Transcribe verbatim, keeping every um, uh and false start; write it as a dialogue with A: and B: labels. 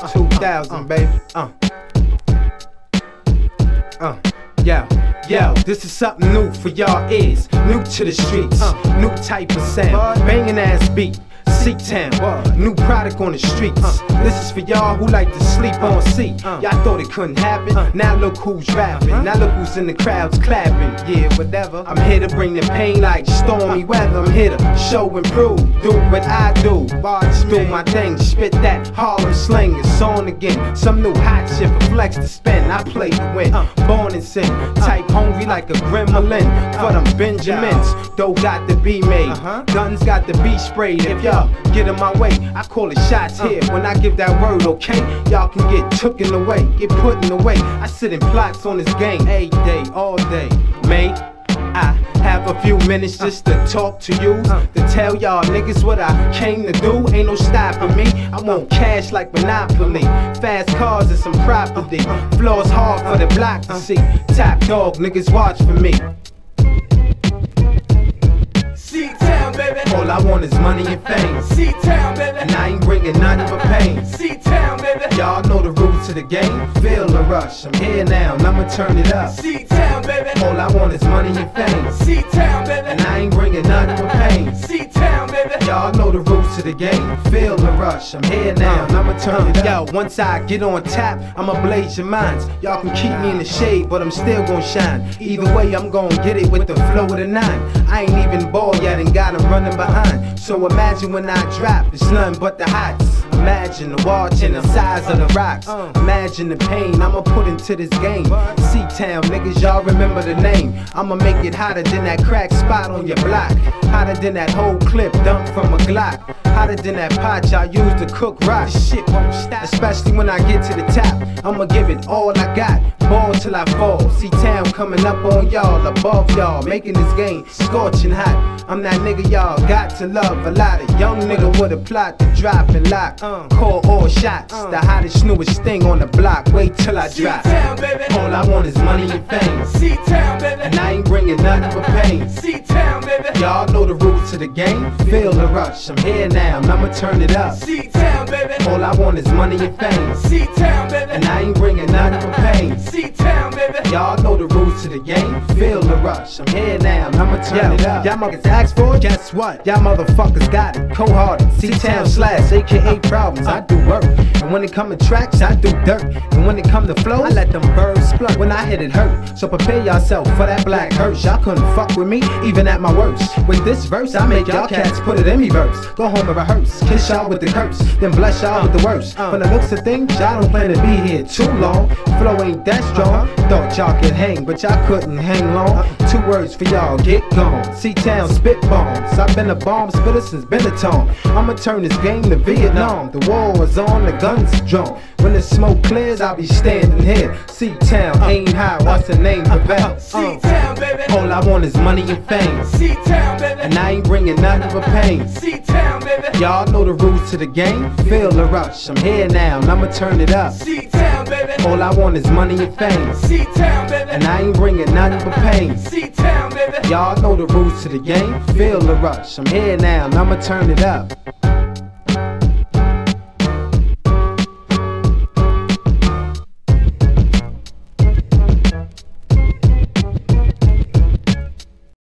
A: two thousand, baby. Uh. Uh. Yo, yo, this is something new for y'all ears. New to the streets, uh, new type of sound, banging ass beat. C-Town, new product on the streets. uh, This is for y'all who like to sleep on C. Y'all thought it couldn't happen, now look who's rapping. Now look who's in the crowds clapping. Yeah, whatever. I'm here to bring the pain like stormy weather. I'm here to show and prove, do what I do. Bars do my thing, spit that Harlem slang. It's on again, some new hot shit for flex to spin. I play to win, born and sin. Type hungry like a gremlin for them Benjamins. Dough got to be made, guns got to be sprayed. If y'all get in my way, I call it shots here. When I give that word, okay, y'all can get tooken away, get put in the way. I sit in plots on this game, a day, all day. May I have a few minutes just to talk to you, to tell y'all niggas what I came to do? Ain't no stopping me, I want cash like Monopoly, fast cars and some property. Floors hard for the block to see. Top dog, niggas watch for me.
B: C-Town, baby.
A: All I want is money and fame.
B: C-Town, baby.
A: And I ain't bringing nothing but pain.
B: C-Town, baby.
A: Y'all know the rules to the game. Feel the rush. I'm here now, and I'ma turn it up.
B: C-Town, baby.
A: All I want is money and fame.
B: C-Town, baby.
A: And I ain't bringing nothing but pain.
B: C-Town, baby.
A: Y'all know the rules to the game. Feel the rush. I'm here now, and I'ma turn it up. Yo, once I get on tap, I'ma blaze your minds. Y'all can keep me in the shade, but I'm still gon' shine. Either way, I'm gon' get it with the flow of the nine. I ain't even ball yet and got him running behind. So imagine when I drop, it's nothing but the heights. Imagine the watch and the size of the rocks. Imagine the pain I'ma put into this game. C-Town, niggas, y'all remember the name. I'ma make it hotter than that crack spot on your block. Hotter than that whole clip dumped from a Glock. Hotter than that pot y'all use to cook rock. Shit won't stop, especially when I get to the top. I'ma give it all I got, ball till I fall. C-Town coming up on y'all, above y'all, making this game scorching hot. I'm that nigga y'all got to love. A lot of young nigga with a plot to drop and lock. Call all shots, the hottest, newest thing on the block. Wait till I drop.
B: C-Town, baby.
A: All I want is money and fame.
B: C-Town, baby.
A: And I ain't bringing nothing but pain.
B: C-Town, baby.
A: Y'all know the rules to the game. Feel the rush. I'm here now, and I'ma turn it up.
B: C-Town, baby.
A: All I want is money and fame.
B: C-Town, baby.
A: And I ain't bringing nothing but pain.
B: C-Town, baby.
A: Y'all know the rules to the game. Feel the rush. I'm here now, and I'ma turn it up. Y'all motherfuckers ask for it? Guess what? Y'all motherfuckers got it. Cold-hearted. C-Town slash, A K A problems. I do work. And when it come to tracks, I do dirt. And when it come to flow, I let them birds splunt. When I hit it hurt. So prepare yourself for that black hearse. Y'all couldn't fuck with me, even at my worst. With this verse, I make y'all cats put it in me verse. Go home and rehearse. Kiss y'all with the curse. Then bless y'all with the worst. From the looks of things, y'all don't plan to be here too long. Flow ain't that strong. Thought y'all could hang, but y'all couldn't hang long. Two words for y'all, get gone. C-Town spit bombs. I've been a bomb spitter since Benetton. I'ma turn this game to Vietnam. The war is on, the guns are drawn. When the smoke clears, I'll be standing here. C-Town, aim high, what's the name? Prevail.
B: C-Town, baby.
A: All I want is money and fame.
B: C-Town, baby.
A: And I ain't bringing nothing but pain.
B: C-Town, baby.
A: Y'all know the rules to the game. Feel the rush. I'm here now, and I'ma turn it up.
B: C-Town, baby.
A: All I want is money and fame.
B: C-Town, baby.
A: And I ain't bringing nothing but pain.
B: C-Town, baby.
A: Y'all know the rules to the game. Feel the rush. I'm here now, and I'ma turn it up.